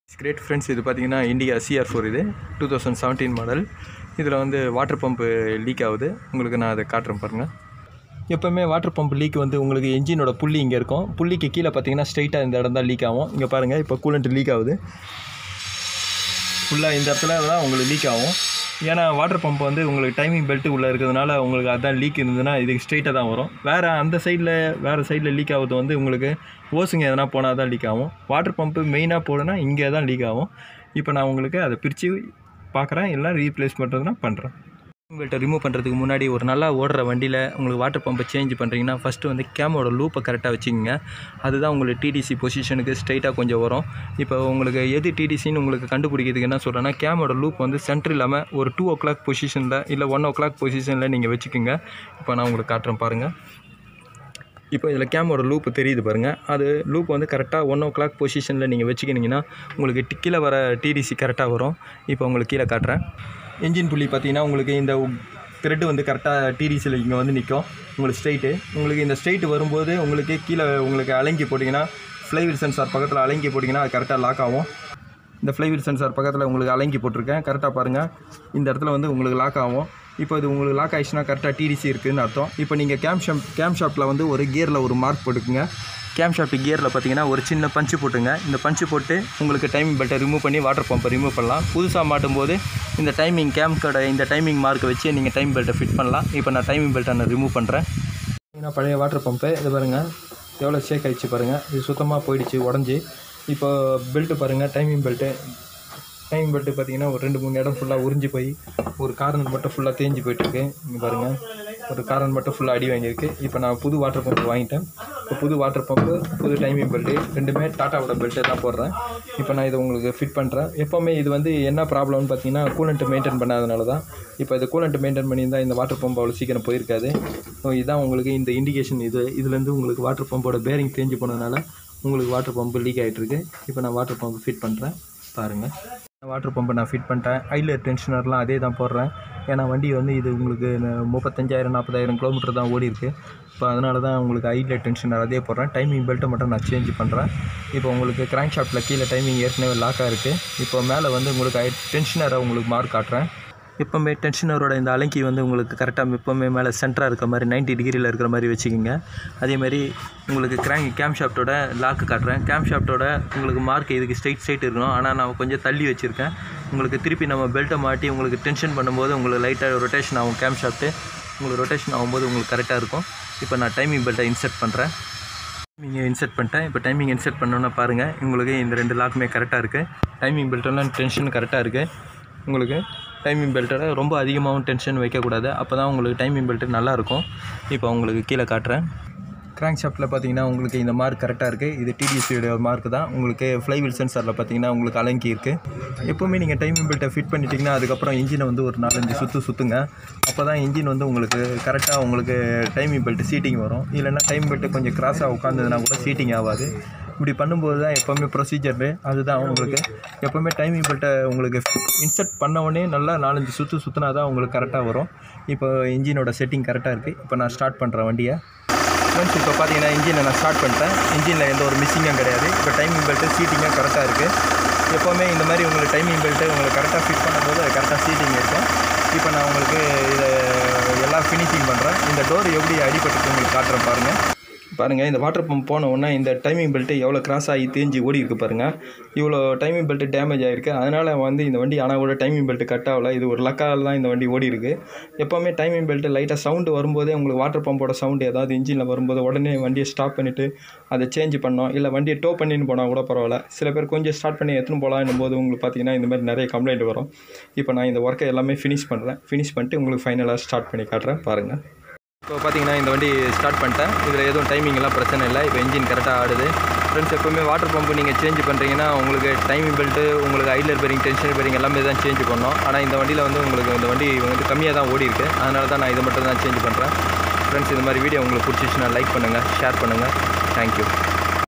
Great friends, இது பார்த்தீங்கன்னா Indica CR4 இது 2017 மாடல். இதில் வந்து வாட்டர் பம்பு லீக் ஆகுது. உங்களுக்கு நான் அதை காட்டுறேன் பாருங்கள். எப்போவுமே வாட்டர் பம்ப் லீக் வந்து உங்களுக்கு என்ஜினோட புள்ளி இங்கே இருக்கும். புள்ளிக்கு கீழே பார்த்தீங்கன்னா ஸ்ட்ரைட்டாக இந்த இடம் தான் லீக் ஆகும். இங்கே பாருங்கள், இப்போ கூலண்ட் லீக் ஆகுது. ஃபுல்லாக இந்த இடத்துல தான் உங்களுக்கு லீக் ஆகும். ஏன்னா வாட்டர் பம்ப் வந்து உங்களுக்கு டைமிங் பெல்ட்டு உள்ளே இருக்கிறதுனால உங்களுக்கு அதான் லீக் இருந்ததுன்னா இதுக்கு ஸ்ட்ரைட்டாக தான் வரும். வேறு சைடில் லீக் ஆகுது வந்து உங்களுக்கு ஓசுங்க எதனா போனால் தான் லீக் ஆகும். வாட்டர் பம்ப்பு மெயினாக போடுனா இங்கே தான் லீக் ஆகும். இப்போ நான் உங்களுக்கு அதை பிரித்து பார்க்குறேன், எல்லாம் ரீப்ளேஸ் பண்ணுறதுனா பண்ணுறேன். பெல்ட்டை ரிமூவ் பண்ணுறதுக்கு முன்னாடி ஒரு நல்லா ஓடுற வண்டியில் உங்களுக்கு வாட்டர் பம்பை சேஞ்ச் பண்ணுறீங்கன்னா ஃபஸ்ட்டு வந்து கேமோட லூப்பை கரெக்டாக வச்சுக்கோங்க. அதுதான் உங்களுக்கு TDC பொசிஷனுக்கு ஸ்ட்ரைட்டாக கொஞ்சம் வரும். இப்போ உங்களுக்கு எது TDCன்னு உங்களுக்கு கண்டுபிடிக்கிறதுக்கு என்ன சொல்கிறேன்னா, கேமோட லூப் வந்து சென்டர் இல்லாமல் ஒரு 2 o'clock பொசிஷனில் இல்லை 1 o'clock பொசிஷனில் நீங்கள் வச்சுக்கோங்க. இப்போ நான் உங்களுக்கு காட்டுறேன் பாருங்கள். இப்போ இதில் கேமோட லூப்பு தெரியுது பாருங்கள். அது லூப் வந்து கரெக்டாக 1 o'clock பொசிஷனில் நீங்கள் வச்சுக்கினீங்கன்னா உங்களுக்கு கீழே வர TDC கரெக்டாக வரும். இப்போ உங்களுக்கு கீழே காட்டுறேன். என்ஜின் புள்ளி பார்த்தீங்கன்னா உங்களுக்கு இந்த த்ரெட்டு வந்து கரெக்டாக TDCயில் இங்கே வந்து நிற்கும். உங்களுக்கு ஸ்ட்ரைட்டு இந்த ஸ்ட்ரைட்டு வரும்போது உங்களுக்கு கீழே உங்களுக்கு அலங்கி போட்டிங்கன்னா ஃப்ளைவீல் சென்சார் பக்கத்தில் அலங்கி போட்டிங்கன்னா அது கரெக்டாக லாக் ஆகும். இந்த ஃப்ளைவீல் சென்சார் பக்கத்தில் உங்களுக்கு அலங்கி போட்டிருக்கேன். கரெக்டாக பாருங்கள், இந்த இடத்துல வந்து உங்களுக்கு லாக் ஆகும். இப்போ இது உங்களுக்கு லாக் ஆகிடுச்சுன்னா கரெக்டாக TDC இருக்குதுன்னு அர்த்தம். இப்போ நீங்கள் கேம் ஷாஃப்ட்டில் வந்து ஒரு கியரில் ஒரு மார்க் போட்டுக்குங்க. கேம் ஷாஃப்ட் கியரில் பார்த்தீங்கன்னா ஒரு சின்ன பஞ்சு போட்டுங்க. இந்த பஞ்சு போட்டு உங்களுக்கு டைமிங் பெல்ட்டை ரிமூவ் பண்ணி வாட்டர் பம்பை ரிமூவ் பண்ணலாம். புதுசாக மாட்டும் போது இந்த டைமிங் கேம்கோட இந்த டைமிங் மார்க்கை வச்சு நீங்கள் டைம் பெல்ட்டை ஃபிட் பண்ணலாம். இப்போ நான் டைமிங் பெல்ட்டை நான் ரிமூவ் பண்ணுறேன். ஏன்னா பழைய வாட்டர் பம்பு இது பாருங்கள், எவ்வளோ ஷேக் ஆகிடுச்சு பாருங்கள். இது சுத்தமாக போயிடுச்சு, உடஞ்சி. இப்போ பெல்ட்டு பாருங்கள், டைமிங் பெல்ட்டு பார்த்தீங்கன்னா ஒரு 2-3 இடம் ஃபுல்லாக உறிஞ்சி போய் ஒரு கார்னர் மட்டும் ஃபுல்லாக தேஞ்சு போயிட்டுருக்கு. இங்கே பாருங்கள், ஒரு கார்னர் மட்டும் ஃபுல்லாக அடி வாங்கியிருக்கு. இப்போ நான் புது வாட்டர் பம்பு வாங்கிட்டேன். இப்போ புது வாட்டர் பம்பு, புது டைமிங் பெல்ட்டு, ரெண்டுமே டாட்டாவோட பெல்ட்டு தான் போடுறேன். இப்போ நான் இதை உங்களுக்கு ஃபிட் பண்ணுறேன். எப்போவுமே இது வந்து என்ன ப்ராப்ளம்னு பார்த்தீங்கன்னா கூலண்ட்டு மெயின்டைன் பண்ணாதனால தான். இப்போ இது கூலண்ட்டு மெயின்டைன் பண்ணியிருந்தால் இந்த வாட்டர் பம்பு அவ்வளோ சீக்கிரம் போயிருக்காது. ஸோ இதுதான் உங்களுக்கு இந்த இண்டிகேஷன். இதுலேருந்து உங்களுக்கு வாட்டர் பம்போட பேரிங் தேஞ்சு போனதுனால உங்களுக்கு வாட்டர் பம்பு லீக் ஆகிட்டுருக்கு. இப்போ நான் வாட்டர் பம்பு ஃபிட் பண்ணுறேன் பாருங்கள். வாட்டர் பம்பை நான் ஃபிட் பண்ணிட்டேன். ஐலர் டென்ஷனர்லாம் அதே தான் போடுறேன். ஏன்னா வண்டி வந்து இது உங்களுக்கு 35,000-40,000 கிலோமீட்டர் தான் ஓடி இருக்குது. இப்போ அதனால தான் உங்களுக்கு ஐலர் டென்ஷனர் அதே போடுறேன். டைமிங் பெல்ட்டை மட்டும் நான் சேஞ்ச் பண்ணுறேன். இப்போ உங்களுக்கு கிராங்க் ஷாஃப்ட்டில் கீழே டைமிங் ஏற்கனவே லாக்காக இருக்குது. இப்போ மேலே வந்து உங்களுக்கு டென்ஷனரை உங்களுக்கு மார்க் காட்டுறேன். எப்போவுமே டென்ஷனரோட இந்த அலங்கி வந்து உங்களுக்கு கரெக்டாக எப்போவுமே மேலே சென்டராக இருக்கிற மாதிரி 90 டிகிரியில் இருக்கிற மாதிரி வச்சுக்கோங்க. அதேமாதிரி உங்களுக்கு கேம் ஷாஃப்ட்டோட லாக்கு காட்டுறேன். கேம் ஷாஃப்ட்டோட உங்களுக்கு மார்க் இதுக்கு ஸ்ட்ரைட் இருக்கணும். ஆனால் நான் கொஞ்சம் தள்ளி வச்சுருக்கேன். உங்களுக்கு திருப்பி நம்ம பெல்ட்டை மாட்டி உங்களுக்கு டென்ஷன் பண்ணும்போது உங்களுக்கு லைட்டாக ரொட்டேஷன் ஆகும். கேம் ஷாஃப்ட்டு உங்களுக்கு ரொட்டேஷன் ஆகும்போது உங்களுக்கு கரெக்டாக இருக்கும். இப்போ நான் டைமிங் பெல்ட்டை இன்சர்ட் பண்ணுறேன். இன்சர்ட் பண்ணிட்டேன். இப்போ டைமிங் இன்சர்ட் பண்ணோன்னா பாருங்கள், உங்களுக்கு இந்த 2 லாக்குமே கரெக்டாக இருக்குது. டைமிங் பெல்ட்டெல்லாம் டென்ஷன் கரெக்டாக இருக்குது. உங்களுக்கு டைமிங் பெல்ட்டோட ரொம்ப அதிகமாகவும் டென்ஷன் வைக்கக்கூடாது. அப்போ தான் உங்களுக்கு டைமிங் பெல்ட்டு நல்லாயிருக்கும். இப்போ உங்களுக்கு கீழே காட்டுறேன். கிராங்க் ஷாஃப்ட்டில் பார்த்தீங்கன்னா உங்களுக்கு இந்த மார்க் கரெக்டாக இருக்குது. இது TDCயோட மார்க் தான். உங்களுக்கு ஃப்ளைவீல் சென்சாரில் பார்த்தீங்கன்னா உங்களுக்கு அலங்கி இருக்குது. எப்போவுமே நீங்கள் டைமிங் பெல்ட்டை ஃபிட் பண்ணிட்டீங்கன்னா அதுக்கப்புறம் இன்ஜினை வந்து ஒரு 4-5 சுற்றுங்க. அப்போ தான் இன்ஜின் வந்து உங்களுக்கு கரெக்டாக உங்களுக்கு டைமிங் பெல்ட்டு சீட்டிங் வரும். இல்லைன்னா டைம் பெல்ட்டு கொஞ்சம் கிராஸாக உட்காந்துதுன்னா கூட சீட்டிங் ஆகாது. இப்படி பண்ணும்போது தான் எப்போவுமே ப்ரொசீஜரு அதுதான். உங்களுக்கு எப்போவுமே டைமிங் பெல்ட்டை உங்களுக்கு இன்சர்ட் பண்ண உடனே நல்லா 4-5 சுற்றினா தான் உங்களுக்கு கரெக்டாக வரும். இப்போ இன்ஜினோட செட்டிங் கரெக்டாக இருக்குது. இப்போ நான் ஸ்டார்ட் பண்ணுறேன் வண்டியை. ஃப்ரெண்ட்ஸ், இப்போ பார்த்தீங்கன்னா இன்ஜினை நான் ஸ்டார்ட் பண்ணிட்டேன். இன்ஜினில் எந்த ஒரு மிஸ்ஸிங்கும் கிடையாது. இப்போ டைமிங் பெல்ட்டு சீட்டிங்காக கரெக்டாக இருக்குது. எப்போவுமே இந்த மாதிரி உங்களுக்கு டைமிங் பெல்ட்டு உங்களுக்கு கரெக்டாக ஃபிட் பண்ணும்போது அது கரெக்டாக சீட்டிங் இருக்கும். இப்போ நான் உங்களுக்கு இதை எல்லாம் ஃபினிஷிங் பண்ணுறேன். இந்த டோர் எப்படி அடிபட்டுட்டு உங்களுக்கு காட்டுறேன் பாருங்கள். இந்த வாட்டர் பம்ப் போன உடனே இந்த டைமிங் பெல்ட்டு எவ்வளோ கிராஸ் ஆகி தேஞ்சு ஓடி இருக்குது பாருங்கள். இவ்வளோ டைமிங் பெல்ட்டு டேமேஜ் ஆகிருக்கு. அதனால் வந்து இந்த வண்டி ஆனால் கூட டைமிங் பெல்ட்டு கட் ஆகலை. இது ஒரு லக்கால் தான் இந்த வண்டி ஓடி இருக்குது. எப்போவுமே டைமிங் பெல்ட்டு லைட்டாக சவுண்டு வரும்போதே உங்களுக்கு வாட்டர் பம்போட சவுண்டு ஏதாவது இன்ஜினில் வரும்போது உடனே வண்டியை ஸ்டாப் பண்ணிவிட்டு அதை சேஞ்ச் பண்ணோம். இல்லை வண்டியை டோ பண்ணின்னு போனால் கூட பரவாயில்ல. சில பேர் கொஞ்சம் ஸ்டார்ட் பண்ணி எடுத்துன்னு போகலான்னும் போது உங்களுக்கு பார்த்தீங்கன்னா இந்த மாதிரி நிறைய கம்ப்ளைண்ட் வரும். இப்போ நான் இந்த ஒர்க்கை எல்லாமே ஃபினிஷ் பண்ணிட்டு உங்களுக்கு ஃபைனலாக ஸ்டார்ட் பண்ணி காட்டுறேன் பாருங்கள். இப்போ பார்த்தீங்கன்னா இந்த வண்டி ஸ்டார்ட் பண்ணிட்டேன். இதில் எதுவும் டைமிங்லாம் பிரச்சனை இல்லை. இப்போ இன்ஜின் கரெக்டாக ஆடுது. ஃப்ரெண்ட்ஸ், எப்போவுமே வாட்டர் பம்பு நீங்கள் சேஞ்ச் பண்ணுறீங்கன்னா உங்களுக்கு டைமிங் பெல்ட்டு உங்களுக்கு ஐலர் பேரிங் டென்ஷன் பேரிங் எல்லாமே தான் சேஞ்ச் பண்ணோம். ஆனால் இந்த வண்டியில் வந்து உங்களுக்கு இந்த வண்டி வந்து கம்மியாக தான் ஓடி இருக்குது. அதனால தான் நான் இதை மட்டும் தான் சேஞ்ச் பண்ணுறேன். ஃப்ரெண்ட்ஸ், இந்த மாதிரி வீடியோ உங்களுக்கு பிடிச்சிச்சுன்னா லைக் பண்ணுங்கள், ஷேர் பண்ணுங்கள். தேங்க்யூ.